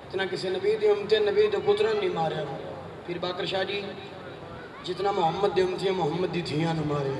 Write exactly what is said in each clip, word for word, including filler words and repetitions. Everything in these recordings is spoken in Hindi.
इतना किसी नबी के उम्मते नबी के पुत्रा नहीं मारिया। फिर बाकर शाह जी जितना मोहम्मद के उम्मती मोहम्मद की धियां मारे,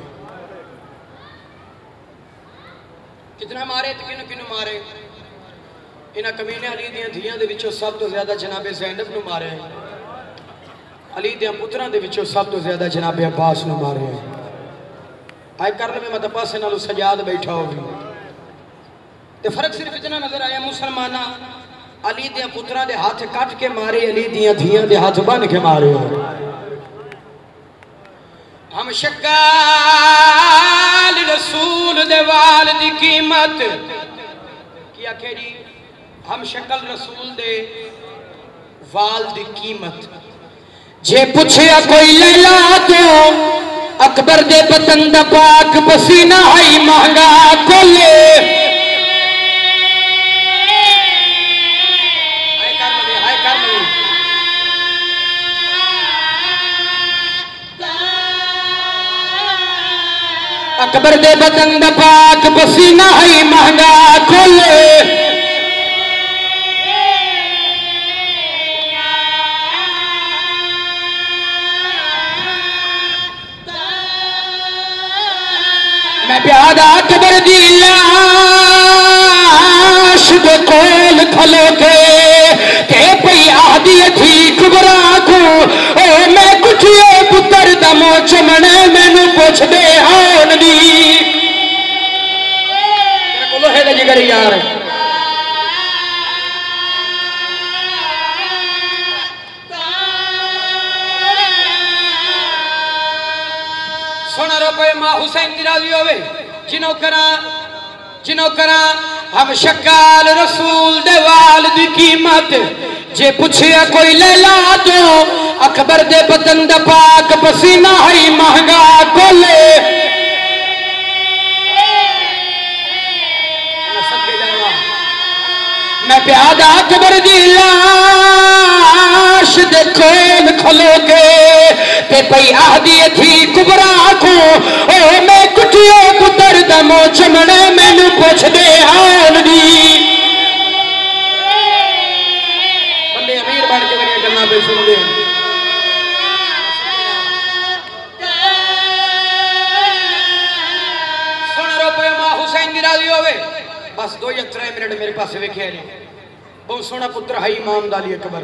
कितना मारे तो किन किन मारे। इन्होंने कमीने अली दियां धियां दे विचों सब तो ज्यादा जनाबे ज़ैनब नूं मारे, अली दियां पुत्रां दे विचों सब तो ज्यादा जनाबे अब्बास नूं मारे। आए कर लवे मत पासे नालों सजाद बैठा होगी तो फर्क सिर्फ इतना नजर आया, मुसलमाना अली दियां पुत्रां दे हाथ कट के मारे, अली दियां धियां दे हाथ बन के मारे। हम शक्काल रसूल दे वाल दी कीमत की आखे जी, हम शक्ल रसूल दे वाल दी कीमत जे पूछया कोई लैला तो अकबर दे बतन दा पाक पसीना है महंगा कोले। अकबर दे बतन दा पाक पसीना है महंगा खोले। मैं प्यादा अकबर दी लाश दे कोल खलो के ते पई आदी थी कुबरा को, ओ मैं कुछिए पुत्र दमो चमने मैनू पुछ दे हान दी। तेरे को लोहे दा जिगर यार सोना रुपये मां हुसैन दी राजी होवे जिनो करा जिनो करा। हम शक्काल रसूल दे वाल दी कीमत जे पूछया कोई लैला तो अकबर दे बतन दा पाक पसीना है महंगा कोले। मैं प्यादा अकबर दी लाश दे कोल खलो के ते पई आदी थी कुबरा को, ओ मैं कुटियो पुत्र दमो चमने मैनू पुछ दे हाल दी। बंदे अमीर बन के मेरी गल्लां पे सुन दे। सुन रुपये मां हुसैन दी राजी होवे बस दो या त्रै मिनट मेरे पास वेखे ने। बहुत सोना पुत्र है इमाम दाली अकबर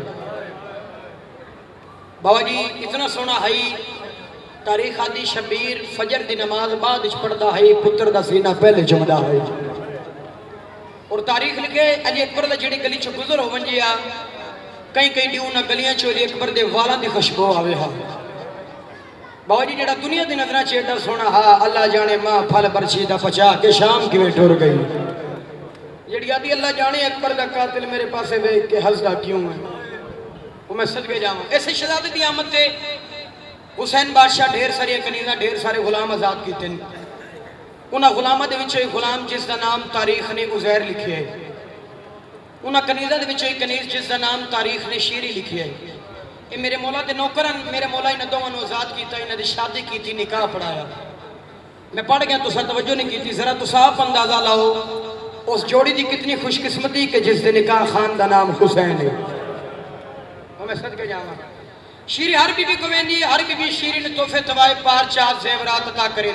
बाबा जी, इतना सोना है। तारीख आदि शबीर फजर दी नमाज बाद पढ़ता है, पुत्र दा सीना पहले चुमदा है। और तारीख लिखे अली अकबर दा जेड़ी गली चो गुजर हो वंजिया कई कई डी उन्हां गलियां चो अली अकबर दे वालां दी खुशबू आवे हा। बाबा जी जेड़ा दुनिया दी नजरां च एडा सोना हा, अल्लाह जाने मां फल बरछी दा पचा के शाम किवें टुर गई। जेड़ी आदि अल्लाह जाने अकबर दा कातिल मेरे पासे वेख के हंसदा क्यों है, वो मैं सदके जावां। ऐसे शहजादे दी आमद ते हुसैन बादशाह ढेर सारी कनीज़ा ढेर सारे गुलाम आजाद किए। उन्होंने गुलामों के विचों एक गुलाम जिसका नाम तारीख ने उज़ैर लिखे है, उन्होंने कनीज़ा के विचों एक कनीज़ जिसका नाम तारीख ने शीरी लिखे है। ये मेरे मौला के नौकरन मेरे मौला इन दोनों आजाद किया, इन्होंने शादी की, निकाह पढ़ाया। मैं पढ़ गया तुसा तवज्जो नहीं की, जरा तुसा आप अंदाजा लाओ उस जोड़ी की कितनी खुशकिस्मती के जिसके निकाह खान का नाम हुसैन है। मैं सदके जावां। शीरी हर बीबी को वेंदी, हर बीबी शीरी ने तोहफे तवाए पार चार ज़ेवरात अता करे।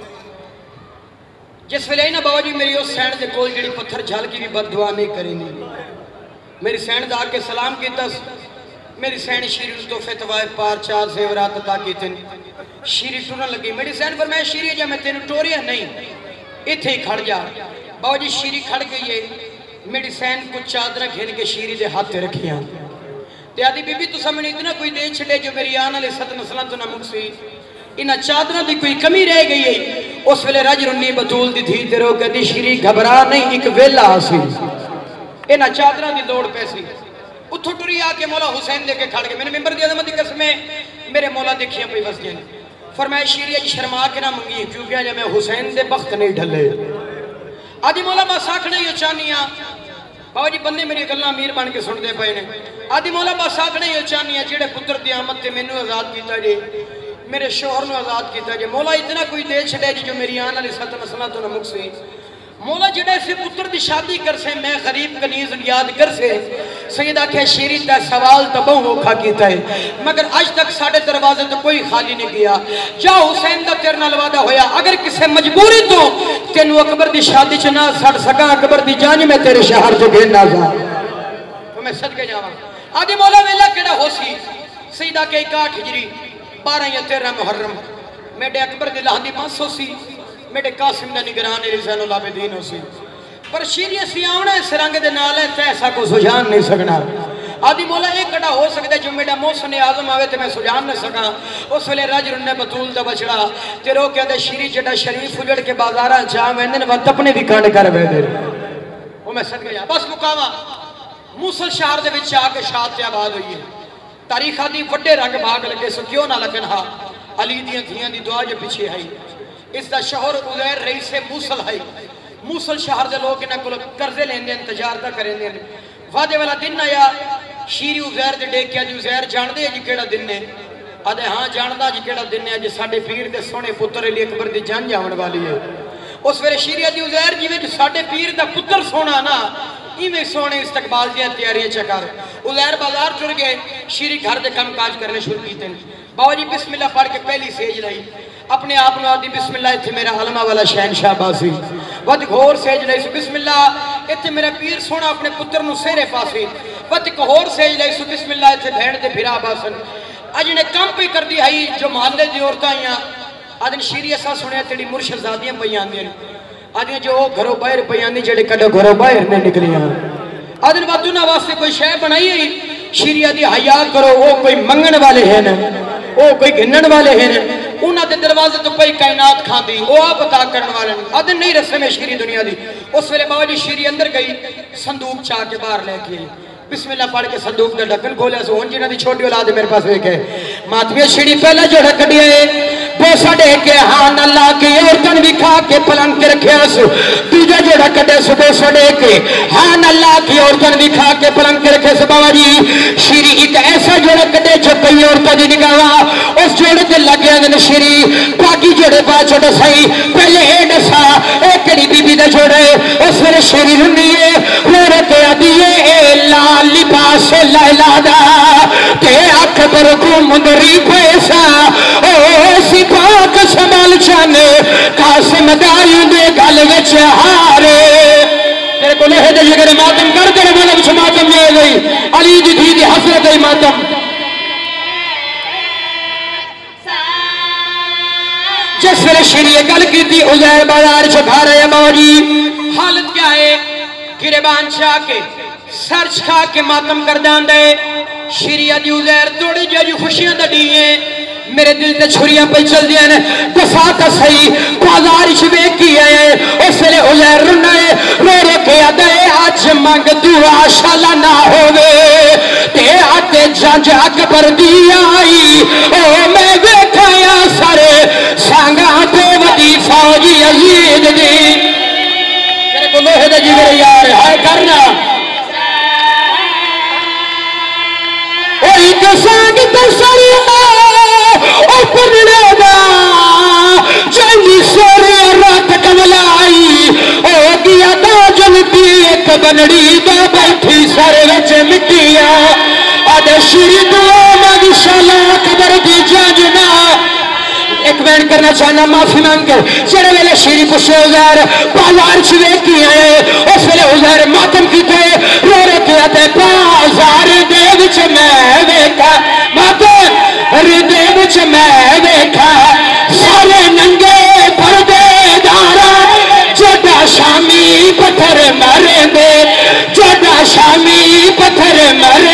जिस वेले ना बाबा जी मेरी उस सैन के कोल जी पत्थर झल की भी बददुआ नहीं करेंगी। मेरी सैन का आके सलाम किया, मेरी सैन शीरी ने तोहफे तवाए पार चार ज़ेवरात अता किए। शीरी टुरन लगी, मेरी सैन पर मैं शीरी जा मैं तेन टोरिया नहीं, इत्थे ही खड़ जा। बाबा जी शीरी खड़ गई है, मेरी सैन कुछ चादर घिन के शीरी के हाथ रखिया ते आदि बीबी तुसा मैंने इतना कोई दे छड़े जो मेरी आने वाले सत नस्लों तो ना मुक्सी, इन्हां चादरों की कोई कमी रह गई है। उस वेले रज रुन्नी बतूल दी थी ते रो कहती शीरी घबरा नहीं, एक वेला सी इन्हां चादरों की दौड़ पैसी। उथों टुरी आके मौला हुसैन दे के खड़ गए। मैंने मिंबर दी अज़मत दी कसमें मेरे मौला देखियां पई वसदियां। फरमाया शीरी अज शर्मा के ना मंगी क्योंकि अज मैं हुसैन दे बख्त नहीं ढले। अज मौला बस आखना ही चाहनी बाबा जी बंदे मेरी गल्लां अमीर बन के सुनते पे ने। आदि मौला बस आखना ही चाहनी जेड़े पुत्र दी आमद ते मैनू आजाद किया जे, मेरे शोहर नू आजाद किया जे। मौला इतना कोई दे छड़े जो मेरी आने वाली सत नस्लों तो न मुक्सी। मौला जड़े से पुत्र की शादी कर से मैं गरीब कनीज याद कर से सैयद आखे शेरी का सवाल तो बहु औखा किया है मगर अज तक साढ़े दरवाजे तो कोई खाली नहीं गया। जा हुसैन का तेरे नाल वादा होया अगर किसी मजबूरी तो तेनू अकबर की शादी च ना सड़ सका अकबर की जान मैं तेरे शहर च घेरना जा तो मैं सदके जावा। आदि मौला वेला केड़ा होसी सैयद आखे इकाठ हिजरी बारह या तेरह मुहर्रम मेरे अकबर की लाहदी पांच सौ सी मेरे कासिम का निगरान रिज़ानुल आबिदीन होसी पर शीरी असी आना इस रंग के नाल है तो ऐसा को सुझान नहीं सकना। आदि मौला एक कड़ा हो सकता जो मेरा मोहसिन आजम आवे तो मैं सुझान नहीं सका उस वेले रज रुन्ने बतूल का बछड़ा ते रो कहते शीरी जड़ा शरीफ उजड़ के बाजारा जा वेंदे वत अपने भी कंड कर वेंदे वो मैं सद गया। बस मुकावा मूसल शहर दे विच आके शाद ते आबाद हुई है तारीख आदि वड्डे रंग भाग लगे सो क्यों ना लगन हा अली दियां धियां दी दुआ जो पीछे आई इसका शोहर उजैर रही से मूसल है मूसल शहर के लोग इन्होंने को कर्जे लेंदे तजारत करेंदे वादे वाला दिन आया शीरी उजैर दे डेकिया जी उजैर जानते जी केड़ा दिन है आदे हाँ जानता जी केड़ा दिन है अज साडे पीर दे सोहने पुत्र अली अकबर दी जंज आने वाली है। उस वेले शीरी जी उजैर जिवें साडे पीर दा पुत्र सोना ना इवें सोने इस्तकबाल दी तैयारियां चकर उजैर बाजार चुर गए शीरी घर के काम काज करने शुरू किए बाबा जी बिस्मिल्लाह पढ़ के पहली सेज लाई अपने आप को आदि बिस्मिल्लाह इत्थे मेरा आलमा वाला शहनशाह बासी वध घोर सेज लाई बिस्मिल्लाह इत्थे मेरा पीर सोना अपने पुत्र नु सेरे पासे वध एक होर सेज लाई बिस्मिल्लाह इत्थे भैन ते फिरा बासन अज ने काम पे कर दी आई जो मोहल्ले दी औरतां आईयां आदि शीरी असा सुनिया तेरी मुर्शदादियां पई आंदियां आदि जो घरों बाहर पई आंदी जेड़े कदे घरों बाहर ने निकलियां आदि वादुना वास्ते कोई शय बनाई है शीरी आदि हया करो वो कोई मंगण वाले हैं वो कोई गिनन वाले हैं उन्होंने दरवाजे तो कोई कायनात खाती वो आप अता करने वाले अदन नहीं रस्म है शीरी दुनिया की। उस वेले बाबा जी शीरी अंदर गई संदूक चाह के बाहर लेके आई बिस्मिल्लाह पढ़ के संदूक का ढक्कन खोलिया सो हुन जिन्हां दी छोटी औलाद मेरे पास वेखे मातमिया शीरी पहला जो ढक्कन है बोसा दे के हां अल्लाह की औरतन विखा के पलंग के रखिया सो दूजा जोड़ा कटे सो बोसा दे के हां अल्लाह की औरतन विखा के पलंग के रखे सो बाबा जी शीरी एक ऐसा जोड़ा कटे जो कई औरतां दी निगाह उस जोड़े ते लगे ने शीरी बाकी जोड़े पा छोटे सही पहले ए दसा ए केड़ी बीबी दा जोड़े उस वेले शीरी रुनी है होर के आदी ए लाल लिबास लैला दा ते अकबर को मुंदरी पैसा ओ सिपाक संभाल छाने कासिम दाई दे गल विच हारे तेरे को लेहे दे जगह मातम कर तेरे मन विच मातम ले गई अली दी धी दी हसरत है मातम जिस वेले शीरी गल की उजैर बाजार च खा रहे मौजी हालत क्या है गिरबान चाह के सर छा के मातम कर दे शीरी अदी उजैर थोड़ी जी खुशियां दी है मेरे दिल से छुरियां पे चल दिया ने दसा तो सही बाजार च वेख की आए उस वेले उजैर रुना है रो रो के आदे आज मंग दुआ शाला ना होवे ते आते जंज अकबर दी आई ओ मैं वेखाया सारे सांगा ते वडी फौजी यजीद दी तेरे को लोहे दे जी मेरे यार हाय करना एक सांग दसरिया ओ पुनड़े दा चंगी सोरे रात कमलाई ओ गया दा जलती एक बनड़ी दा बैठी सारे विच मिट्टिया आदे शीरी दुआ माशाल्लाह अकबर दी जाजना एक बैन करना चाहना माफी मांग कर जेड़े वेले शीरी पुछे उजैर बाजार च वेख के आए उस वेले उजैर मातम कीते रो रो के आते बाजार दे विच मैं वेखा मातम हृदय विच मैं वेखा सारे नंगे पर्देदारा जोड़ा शामी पत्थर मारे दे जोड़ा शामी पत्थर मारे